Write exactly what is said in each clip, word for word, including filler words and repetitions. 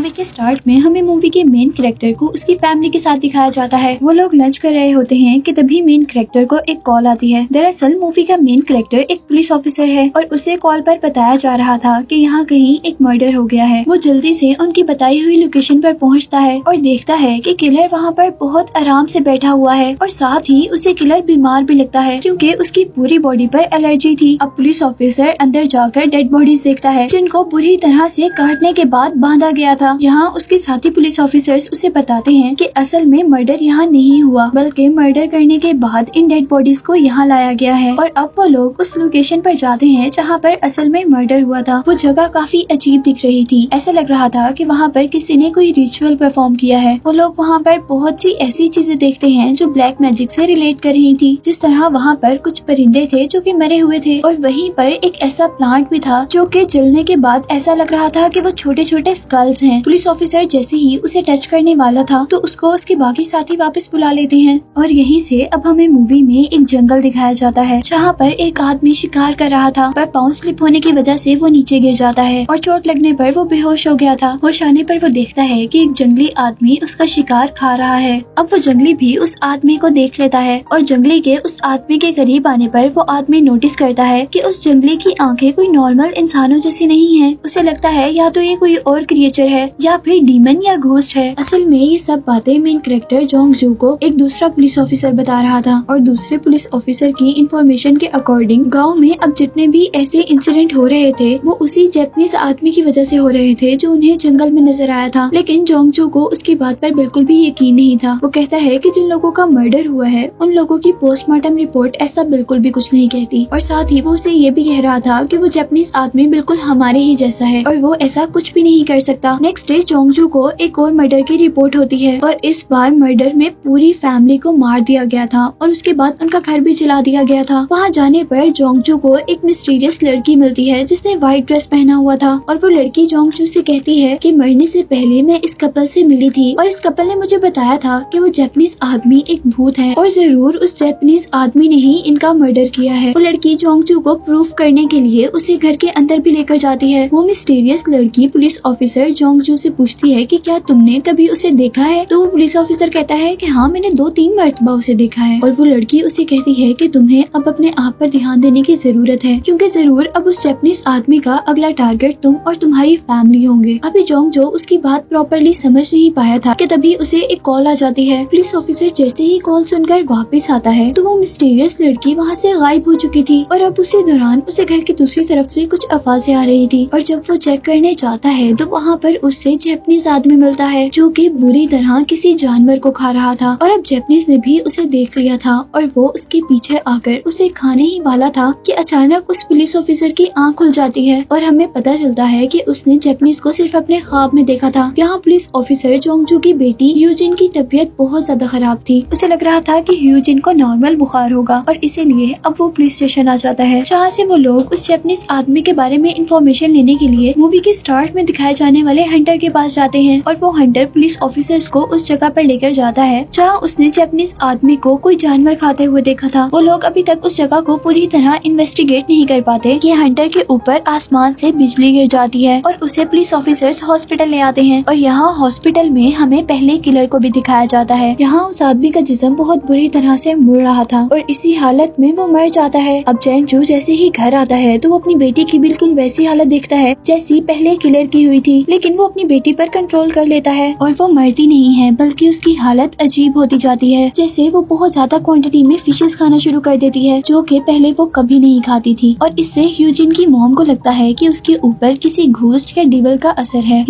Movie के start में हमें मूवी के मेन कैरेक्टर को उसकी फैमिली के साथ दिखाया जाता है। वो लोग लंच कर रहे होते हैं कि तभी मेन कैरेक्टर को एक कॉल आती है। दरअसल मूवी का मेन कैरेक्टर एक पुलिस ऑफिसर है और उसे कॉल पर बताया जा रहा था कि यहाँ कहीं एक मर्डर हो गया है। वो जल्दी से उनकी बताई हुई लोकेशन पर पहुँचता है और देखता है कि किलर वहाँ पर बहुत आराम से बैठा हुआ है और साथ ही उसे किलर बीमार भी लगता है क्योंकि उसकी पूरी बॉडी पर एलर्जी थी। अब पुलिस ऑफिसर अंदर जाकर डेड बॉडीज देखता है जिनको बुरी तरह से काटने के बाद बांधा गया था। यहाँ उसके साथी पुलिस ऑफिसर्स उसे बताते हैं कि असल में मर्डर यहाँ नहीं हुआ बल्कि मर्डर करने के बाद इन डेड बॉडीज को यहाँ लाया गया है। और अब वो लोग उस लोकेशन पर जाते हैं जहाँ पर असल में मर्डर हुआ था। वो जगह काफी अजीब दिख रही थी, ऐसा लग रहा था कि वहाँ पर किसी ने कोई रिचुअल परफॉर्म किया है। वो लोग वहाँ पर बहुत सी ऐसी चीजें देखते हैं जो ब्लैक मैजिक से रिलेट कर रही थी, जिस तरह वहाँ पर कुछ परिंदे थे जो कि मरे हुए थे और वहीं पर एक ऐसा प्लांट भी था जो कि जलने के बाद ऐसा लग रहा था कि वो छोटे छोटे स्कल्स हैं। पुलिस ऑफिसर जैसे ही उसे टच करने वाला था तो उसको उसके बाकी साथी वापस बुला लेते हैं। और यहीं से अब हमें मूवी में एक जंगल दिखाया जाता है जहाँ पर एक आदमी शिकार कर रहा था, पर पाँव स्लिप होने की वजह से वो नीचे गिर जाता है और चोट लगने पर वो बेहोश हो गया था। होश आने पर वो देखता है कि एक जंगली आदमी उसका शिकार खा रहा है। अब वो जंगली भी उस आदमी को देख लेता है और जंगली के उस आदमी के करीब आने पर वो आदमी नोटिस करता है कि उस जंगली की आंखें कोई नॉर्मल इंसानों जैसी नहीं है। उसे लगता है या तो ये कोई और क्रिएचर है या फिर डीमन या घोस्ट है। असल में ये सब बातें मेन कैरेक्टर जोंग जू को एक दूसरा पुलिस ऑफिसर बता रहा था और दूसरे पुलिस ऑफिसर की इंफॉर्मेशन के अकॉर्डिंग गांव में अब जितने भी ऐसे इंसिडेंट हो रहे थे वो उसी जापानीज आदमी की वजह से हो रहे थे जो उन्हें जंगल में नजर आया था। लेकिन जोंग जू को उसकी बात पर बिल्कुल भी यकीन नहीं था। वो कहता है कि जिन लोगों का मर्डर हुआ है उन लोगों की पोस्टमार्टम रिपोर्ट ऐसा बिल्कुल भी कुछ नहीं कहती और साथ ही वो उसे ये भी कह रहा था कि वो जापानीज आदमी बिल्कुल हमारे ही जैसा है और वो ऐसा कुछ भी नहीं कर सकता। नेक्स्ट डे जोंग जू को एक और मर्डर की रिपोर्ट होती है और इस बार मर्डर में पूरी फैमिली को मार दिया गया था और उसके बाद उनका घर भी जला दिया गया था। वहाँ जाने पर जोंग जू को एक मिस्टीरियस लड़की मिलती है जिसने व्हाइट ड्रेस पहना हुआ था और वो लड़की जोंग जू से कहती है कि मरने से पहले मैं इस कपल से मिली थी और इस कपल ने मुझे बताया था कि वो जापानीज आदमी एक भूत है और जरूर उस जापानीज आदमी ने ही इनका मर्डर किया है। वो लड़की जोंग जू को प्रूफ करने के लिए उसे घर के अंदर भी लेकर जाती है। वो मिस्टीरियस लड़की पुलिस ऑफिसर जोंग जू से पूछती है कि क्या तुमने कभी उसे देखा है? तो वो पुलिस ऑफिसर कहता है कि हाँ, मैंने दो तीन मरतबा उसे देखा है। और वो लड़की उसे कहती है कि तुम्हें अब अपने आप पर ध्यान देने की जरूरत है क्योंकि जरूर अब उस जापानीज आदमी का अगला टारगेट तुम और तुम्हारी फैमिली होंगे। अभी जोंग जू उसकी बात प्रॉपरली समझ नहीं पाया था कि तभी उसे एक कॉल आ जाती है। पुलिस ऑफिसर जैसे ही कॉल सुनकर वापस आता है तो वो मिस्टीरियस लड़की वहाँ से गायब हो चुकी थी और अब उसी दौरान उसे घर की दूसरी तरफ से कुछ आवाजें आ रही थी और जब वो चेक करने जाता है तो वहाँ पर उससे जापानीज आदमी मिलता है जो कि बुरी तरह किसी जानवर को खा रहा था और अब जापानीज ने भी उसे देख लिया था और वो उसके पीछे आकर उसे खाने ही वाला था कि अचानक उस पुलिस ऑफिसर की आंख खुल जाती है और हमें पता चलता है कि उसने जापानीज को सिर्फ अपने ख्वाब में देखा था। यहाँ पुलिस ऑफिसर जोंग जू की बेटी ह्यूजिन की तबीयत बहुत ज्यादा खराब थी। उसे लग रहा था कि ह्यूजिन को नॉर्मल बुखार होगा और इसीलिए अब वो पुलिस स्टेशन आ जाता है जहाँ से वो लोग उस जापानीज आदमी के बारे में इंफॉर्मेशन लेने के लिए मूवी के स्टार्ट में दिखाए जाने वाले हंटर के पास जाते हैं और वो हंटर पुलिस ऑफिसर्स को उस जगह पर लेकर जाता है जहाँ उसने जापानीज आदमी को कोई जानवर खाते हुए देखा था। वो लोग अभी तक उस जगह को पूरी तरह इन्वेस्टिगेट नहीं कर पाते कि हंटर के ऊपर आसमान से बिजली गिर जाती है और उसे पुलिस ऑफिसर्स हॉस्पिटल ले आते हैं और यहाँ हॉस्पिटल में हमें पहले किलर को भी दिखाया जाता है। यहाँ उस आदमी का जिस्म बहुत बुरी तरह से मुड़ रहा था और इसी हालत में वो मर जाता है। अब जोंग जू जैसे ही घर आता है तो वो अपनी बेटी की बिल्कुल वैसी हालत देखता है जैसी पहले किलर की हुई थी, लेकिन वो अपनी बेटी पर कंट्रोल कर लेता है और वो मरती नहीं है बल्कि उसकी हालत अजीब होती जाती है। जैसे वो बहुत ज्यादा क्वांटिटी में फिशेस खाना शुरू कर देती है जो कि पहले वो कभी नहीं खाती थी और इससे ह्यूजिन की मॉम को लगता है कि उसके ऊपर किसी घोस्ट या डिविल का असर है।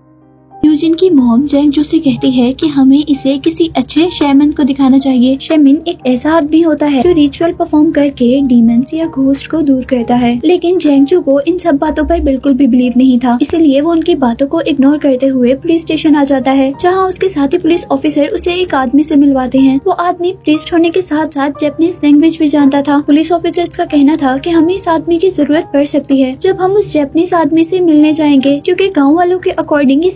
ह्यूजिन की मॉम जोंग जू से कहती है कि हमें इसे किसी अच्छे शैमन को दिखाना चाहिए। शैमन एक ऐसा आदमी होता है जो रिचुअल परफॉर्म करके डीमंस या घोस्ट को दूर करता है, लेकिन जोंग जू को इन सब बातों पर बिल्कुल भी बिलीव नहीं था, इसीलिए वो उनकी बातों को इग्नोर करते हुए पुलिस स्टेशन आ जाता है जहाँ उसके साथी पुलिस ऑफिसर उसे एक आदमी से मिलवाते हैं। वो आदमी प्रीस्ट होने के साथ साथ जापानीज लैंग्वेज भी जानता था। पुलिस ऑफिसर्स का कहना था कि हमें इस आदमी की जरूरत पड़ सकती है जब हम उस जापानीज आदमी से मिलने जाएंगे क्योंकि गाँव वालों के अकॉर्डिंग ये सब कुछ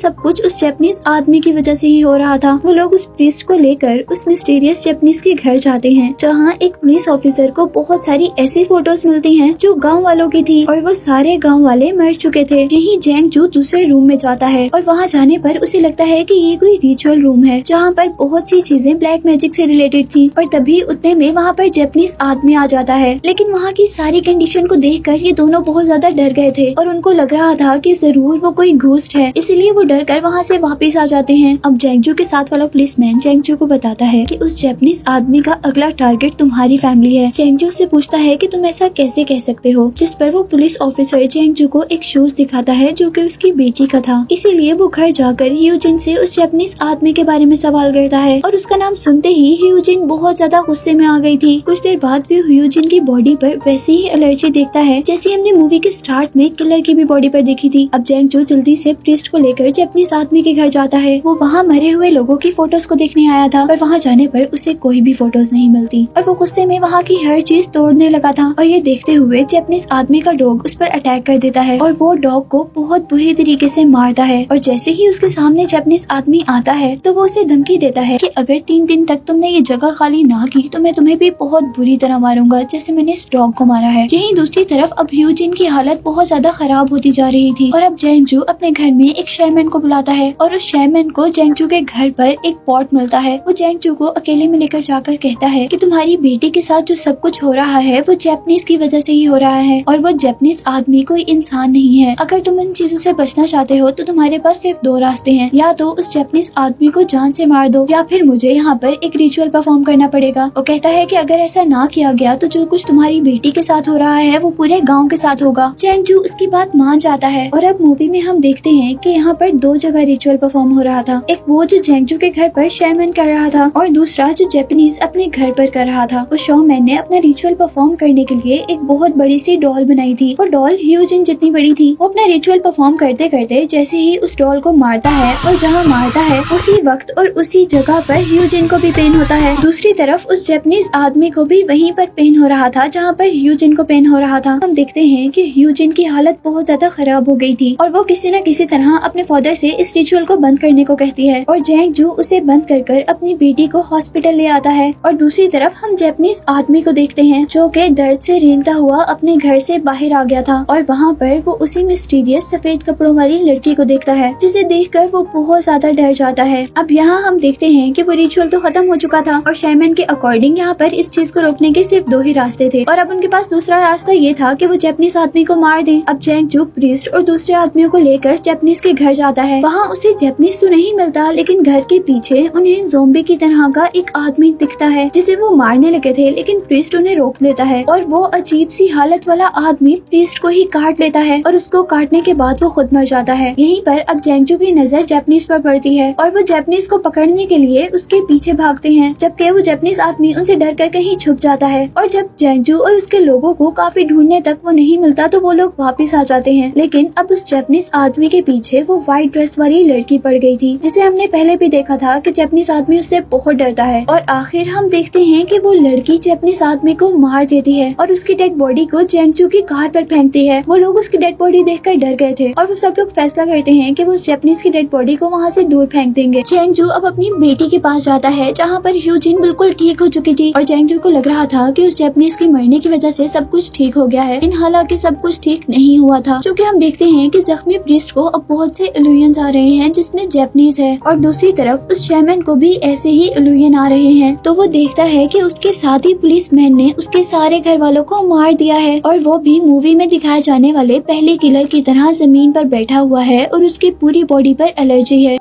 उस जैपनीज आदमी की वजह से ही हो रहा था। वो लोग उस प्रीस्ट को लेकर उस मिस्टीरियस जैपनीज के घर जाते हैं, जहाँ एक पुलिस ऑफिसर को बहुत सारी ऐसी फोटोज मिलती हैं जो गांव वालों की थी और वो सारे गांव वाले मर चुके थे। यही जैंग जू दूसरे रूम में जाता है और वहाँ जाने पर उसे लगता है कि ये कोई रिचुअल रूम है जहाँ पर बहुत सी चीजें ब्लैक मैजिक से रिलेटेड थी। और तभी उतने में वहाँ पर जैपनीज आदमी आ जाता है, लेकिन वहाँ की सारी कंडीशन को देखकर ये दोनों बहुत ज्यादा डर गए थे और उनको लग रहा था कि जरूर वो कोई घोस्ट है, इसीलिए वो डर कर वहाँ से वापस आ जाते हैं। अब जैंग जू के साथ वाला पुलिसमैन जैंग जू को बताता है कि उस जैपनीज आदमी का अगला टारगेट तुम्हारी फैमिली है। जैंग जू से पूछता है कि तुम ऐसा कैसे कह सकते हो, जिस पर वो पुलिस ऑफिसर जैंग जू को एक शूज दिखाता है जो कि उसकी बेटी का था। इसीलिए वो घर जाकर ह्यूजिन से उस जैपनीज आदमी के बारे में सवाल करता है और उसका नाम सुनते ही ह्यूजिन बहुत ज्यादा गुस्से में आ गई थी। कुछ देर बाद वो ह्यूजिन की बॉडी पर वैसी ही एलर्जी देखता है जैसी हमने मूवी के स्टार्ट में किलर की भी बॉडी पर देखी थी। अब जैंग जू जल्दी से प्रीस्ट को लेकर जैपनीज आदमी के घर जाता है। वो वहाँ मरे हुए लोगों की फोटोज को देखने आया था, पर वहाँ जाने पर उसे कोई भी फोटोज नहीं मिलती और वो गुस्से में वहाँ की हर चीज तोड़ने लगा था। और ये देखते हुए जैपनीज आदमी का डॉग उस पर अटैक कर देता है और वो डॉग को बहुत बुरी तरीके से मारता है। और जैसे ही उसके सामने जैपनीज आदमी आता है तो वो उसे धमकी देता है कि अगर तीन दिन तक तुमने ये जगह खाली ना की तो मैं तुम्हें भी बहुत बुरी तरह मारूंगा, जैसे मैंने इस डॉग को मारा है। यहीं दूसरी तरफ अब ह्यूजिन की हालत बहुत ज्यादा खराब होती जा रही थी और अब जैंग जू अपने घर में एक शेमैन को बुलाता है और उस शेमैन को जैंग जू के घर पर एक पॉट मिलता है। वो जैंग जू को अकेले में लेकर जाकर कहता है कि तुम्हारी बेटी के साथ जो सब कुछ हो रहा है वो जैपनीज की वजह से ही हो रहा है और वो जैपनीज आदमी कोई इंसान नहीं है। अगर तुम इन चीजों से बचना चाहते हो तो तुम्हारे पास सिर्फ दो रास्ते हैं, या तो उस जैपनीज आदमी को जान से मार दो या फिर मुझे यहाँ पर एक रिचुअल परफॉर्म करना पड़ेगा। वो कहता है कि अगर ऐसा ना किया गया तो जो कुछ तुम्हारी बेटी के साथ हो रहा है वो पूरे गाँव के साथ होगा। जैंग जू उसकी बात मान जाता है और अब मूवी में हम देखते हैं कि यहाँ पर दो जगह रिचुअल परफॉर्म हो रहा था। एक वो जो जैंग जू के घर पर शेमैन कर रहा था और दूसरा जो जैपनीज अपने घर पर कर रहा था। उस शेमैन ने अपना रिचुअल परफॉर्म करने के लिए एक बहुत बड़ी सी डॉल बनाई थी। वो डॉल ह्यूजिन जितनी बड़ी थी। वो अपना रिचुअल परफॉर्म करते करते जैसे ही उस डॉल को मारता है और जहाँ मारता है उसी वक्त और उसी जगह पर ह्यूजिन को भी पेन होता है। दूसरी तरफ उस जैपनीज आदमी को भी वहीं पर पेन हो रहा था जहाँ पर ह्यूजिन को पेन हो रहा था। हम देखते हैं कि ह्यूजिन की हालत बहुत ज्यादा खराब हो गई थी और वो किसी न किसी तरह अपने फादर से इस रिचुअल को बंद करने को कहती है और जैंग जू उसे बंद कर कर अपनी बेटी को हॉस्पिटल ले आता है। और दूसरी तरफ हम जैपनीज आदमी को देखते हैं जो कि दर्द से रेंगता हुआ अपने घर से बाहर आ गया था और वहाँ पर वो उसी मिस्टीरियस सफेद कपड़ों वाली लड़की को देखता है, जिसे देखकर वो बहुत ज्यादा डर जाता है। अब यहाँ हम देखते हैं कि वो रिचुअल तो खत्म हो चुका था और शेमैन के अकॉर्डिंग यहाँ पर इस चीज को रोकने के सिर्फ दो ही रास्ते थे और अब उनके पास दूसरा रास्ता ये था कि वो जैपनीज आदमी को मार दे। अब जैंग जू प्रीस्ट और दूसरे आदमियों को लेकर जैपनीज के घर जाता है। वहाँ उसे जैपनीज तो नहीं मिलता, लेकिन घर के पीछे उन्हें ज़ोंबी की तरह का एक आदमी दिखता है जिसे वो मारने लगे थे, लेकिन प्रीस्ट उन्हें रोक लेता है और वो अजीब सी हालत वाला आदमी प्रीस्ट को ही काट लेता है और उसको काटने के बाद वो खुद मर जाता है। यहीं पर अब जैंग जू की नजर जैपनीज पर पड़ती है और वो जैपनीज को पकड़ने के लिए उसके पीछे भागते हैं, जबकि वो जैपनीज आदमी उनसे डर कर कहीं छुप जाता है। और जब जैंग जू और उसके लोगों को काफी ढूंढने तक वो नहीं मिलता तो वो लोग वापस आ जाते हैं। लेकिन अब उस जैपनीज आदमी के पीछे वो व्हाइट ड्रेस वाली लड़की पड़ गई थी, जिसे हमने पहले भी देखा था कि जैपनीज आदमी उससे बहुत डरता है। और आखिर हम देखते हैं कि वो लड़की जैपनीज आदमी को मार देती है और उसकी डेड बॉडी को जैंग जू की कार पर फेंकती है। वो लोग उसकी डेड बॉडी देखकर डर गए थे और वो सब लोग फैसला करते हैं कि वो उस जैपनीज की डेड बॉडी को वहाँ से दूर फेंक देंगे। जैंग जू अब अपनी बेटी के पास जाता है जहाँ पर ह्यूजिन बिल्कुल ठीक हो चुकी थी और जैंग जू को लग रहा था कि उस जैपनीज की मरने की वजह से सब कुछ ठीक हो गया है। इन हालांकि सब कुछ ठीक नहीं हुआ था, क्योंकि हम देखते हैं कि जख्मी प्रीस्ट को अब बहुत से इल्यूजन्स आ रहे हैं जिसमें जैपनीज है और दूसरी तरफ उस शेमैन को भी ऐसे ही इल्यूजन आ रहे हैं। तो वो देखता है कि उसके साथ ही पुलिसमैन ने उसके सारे घर वालों को मार दिया है और वो भी मूवी में दिखाए जाने वाले पहले किलर की तरह जमीन पर बैठा हुआ है और उसकी पूरी बॉडी पर एलर्जी है।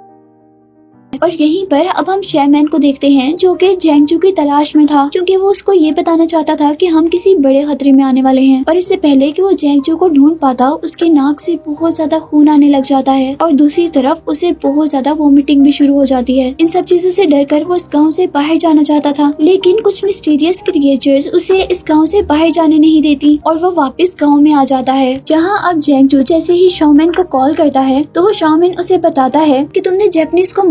और यहीं पर अब हम शेमैन को देखते हैं जो कि जैंग जू की तलाश में था, क्योंकि वो उसको ये बताना चाहता था कि हम किसी बड़े खतरे में आने वाले हैं। और इससे पहले कि वो जैंग जू को ढूंढ पाता उसके नाक से बहुत ज्यादा खून आने लग जाता है और दूसरी तरफ उसे बहुत ज्यादा वॉमिटिंग भी शुरू हो जाती है। इन सब चीजों से डरकर वो इस गाँव से बाहर जाना चाहता था, लेकिन कुछ मिस्टीरियस क्रिएचर्स उसे इस गाँव से बाहर जाने नहीं देती और वो वापस गाँव में आ जाता है। जहाँ अब जैंग जू जैसे ही शेमैन को कॉल करता है तो वो शेमैन उसे बताता है कि तुमने जैपनीज को मार कर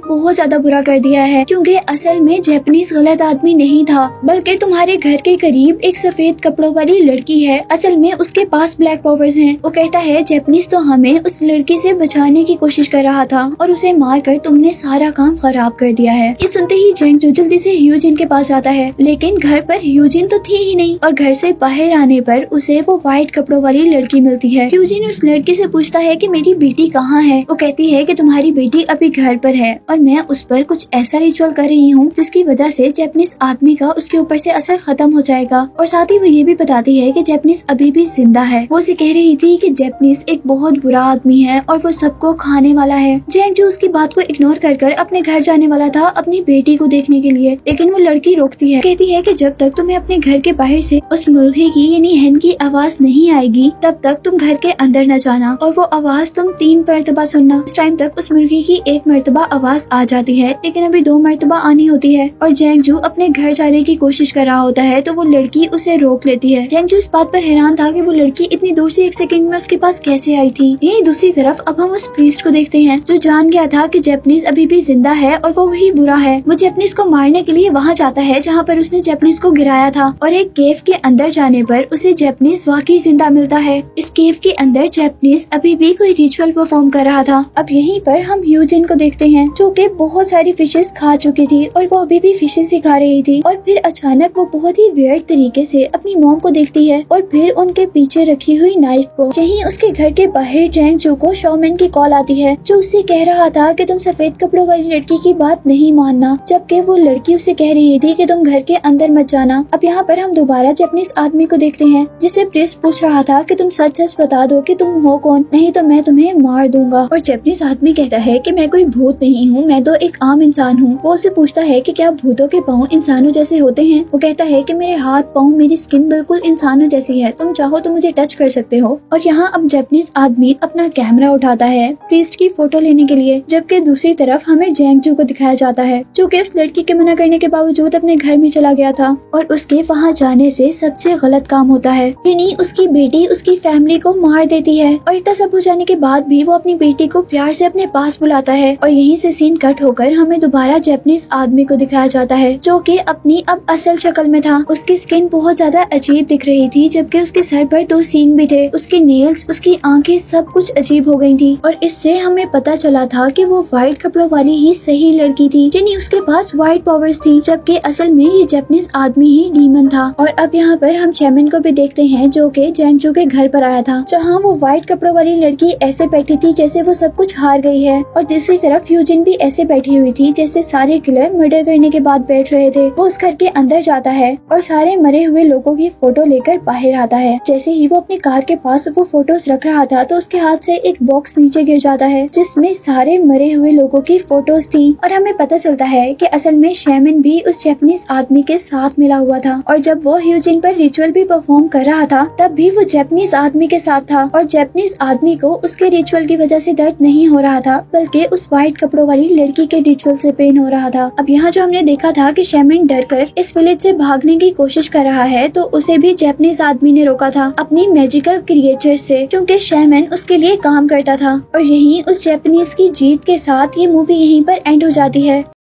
बहुत ज्यादा बुरा कर दिया है, क्योंकि असल में जैपनीज गलत आदमी नहीं था, बल्कि तुम्हारे घर के करीब एक सफेद कपड़ों वाली लड़की है। असल में उसके पास ब्लैक पावर्स हैं। वो कहता है जैपनीज तो हमें उस लड़की से बचाने की कोशिश कर रहा था और उसे मारकर तुमने सारा काम खराब कर दिया है। ये सुनते ही जेंगजू जल्दी से ह्यूजिन के पास जाता है, लेकिन घर पर ह्यूजिन तो थी ही नहीं और घर से बाहर आने पर उसे वो व्हाइट कपड़ों वाली लड़की मिलती है। ह्यूजिन उस लड़की से पूछता है कि मेरी बेटी कहाँ है। वो कहती है कि तुम्हारी बेटी अभी घर पर है और मैं उस पर कुछ ऐसा रिचुअल कर रही हूँ जिसकी वजह से जैपनीज आदमी का उसके ऊपर से असर खत्म हो जाएगा। और साथ ही वो ये भी बताती है कि जैपनीज अभी भी जिंदा है। वो उसे कह रही थी कि जैपनीज एक बहुत बुरा आदमी है और वो सबको खाने वाला है। जेंगजू उसकी बात को इग्नोर कर कर अपने घर जाने वाला था अपनी बेटी को देखने के लिए, लेकिन वो लड़की रोकती है। कहती है कि जब तक तुम्हें अपने घर के बाहर से उस मुर्गी की यानी hen की आवाज नहीं आएगी तब तक तुम घर के अंदर न जाना, और वो आवाज तुम तीन मरतबा सुनना। इस टाइम तक उस मुर्गी की एक मरतबा आवाज आ जाती है, लेकिन अभी दो मरतबा आनी होती है। और जेंगजू अपने घर जाने की कोशिश कर रहा होता है तो वो लड़की उसे रोक लेती है। जेंगजू इस बात पर हैरान था कि वो लड़की इतनी दूर से एक सेकंड में उसके पास कैसे आई थी। यही दूसरी तरफ अब हम उस प्रीस्ट को देखते हैं जो जान गया था कि जैपनीज अभी भी जिंदा है और वो वही बुरा है। वो जैपनीज को मारने के लिए वहाँ जाता है जहाँ पर उसने जैपनीज को गिराया था, और एक केव के अंदर जाने पर उसे जैपनीज वाकई जिंदा मिलता है। इस केव के अंदर जैपनीज अभी भी कोई रिचुअल परफॉर्म कर रहा था। अब यहीं पर हम ह्यूजिन को देखते हैं जो कि बहुत सारी फिशेस खा चुकी थी और वो अभी भी फिशेस ही खा रही थी। और फिर अचानक वो बहुत ही वियर्ड तरीके से अपनी मॉम को देखती है और फिर उनके पीछे रखी हुई नाइफ को। यहीं उसके घर के बाहर जेंगजू को शॉमैन की कॉल आती है जो उससे कह रहा था कि तुम सफेद कपड़ों वाली लड़की की बात नहीं मानना, जबकि वो लड़की उसे कह रही थी कि तुम घर के अंदर मत जाना। अब यहाँ पर हम दोबारा जैपनीज आदमी को देखते हैं जिसे प्रीस्ट पूछ रहा था कि तुम सच सच बता दो कि तुम हो कौन, नहीं तो मैं तुम्हें मार दूंगा। और जैपनीज आदमी कहता है कि मैं कोई भूत नहीं हूँ, मैं तो एक आम इंसान हूँ। वो उसे पूछता है कि क्या भूतों के पाँव इंसानों जैसे होते हैं। वो कहता है कि मेरे हाथ पाँव मेरी स्किन बिल्कुल इंसानों जैसी है, तुम चाहो तो मुझे टच कर सकते हो। और यहाँ अब जैपनीज आदमी अपना कैमरा उठाता है प्रीस्ट की फोटो लेने के लिए, जबकि दूसरी तरफ हमें जेंगजू को दिखाया जाता है जो कि उस लड़की के मना करने के बावजूद अपने घर में चला गया था और उसके वहाँ जाने से सबसे गलत काम होता है, यानी उसकी बेटी उसकी फैमिली को मार देती है। और इतना सब हो जाने के बाद भी वो अपनी बेटी को प्यार से अपने पास बुलाता है। और यहीं से सीन कट होकर हमें दोबारा जैपनीज आदमी को दिखाया जाता है जो कि अपनी अब असल शक्ल में था। उसकी स्किन बहुत ज्यादा अजीब दिख रही थी, जबकि उसके सर पर दो सींग भी थे। उसके नेल्स, उसकी आंखें सब कुछ अजीब हो गई थी। और इससे हमें पता चला था कि वो व्हाइट कपड़ों वाली ही सही लड़की थी, यानी उसके पास व्हाइट पावर्स थी, जबकि असल में ये जैपनीज आदमी ही डीमन था। और अब यहाँ पर हम चैमन को भी देखते हैं जो कि जेंगजू के घर पर आया था, जहाँ वो व्हाइट कपड़ों वाली लड़की ऐसे बैठी थी जैसे वो सब कुछ हार गई है, और दूसरी तरफ ह्यूजिन भी ऐसे बैठी हुई थी जैसे सारे किलर मर्डर करने के बाद बैठ रहे थे। वो उस घर के अंदर जाता है और सारे मरे हुए लोगों की फोटो लेकर बाहर आता है। जैसे ही वो अपनी कार के पास वो फोटोज रख रहा था तो उसके हाथ से एक बॉक्स नीचे गिर जाता है जिसमें सारे मरे हुए लोगों की फोटोज थी। और हमें पता चलता है कि असल में शैमन भी उस जैपनीज आदमी के साथ मिला हुआ था, और जब वो ह्यूजिन पर रिचुअल भी परफॉर्म कर रहा था तब भी वो जैपनीज आदमी के साथ था। और जैपनीज आदमी को उसके रिचुअल की वजह से दर्द नहीं हो रहा था, बल्कि उस व्हाइट कपड़ों वाली लड़की के रिचुअल से पेन हो रहा था। अब यहाँ जो हमने देखा था कि शैमन डरकर इस विलेज से भागने की कोशिश कर रहा है, तो उसे भी जैपनीज आदमी ने रोका था अपनी मैजिकल क्रिएचर से, क्योंकि शैमन उसके लिए काम करता था। और यही उस जैपनीज की जीत के साथ ये मूवी यहीं पर एंड हो जाती है।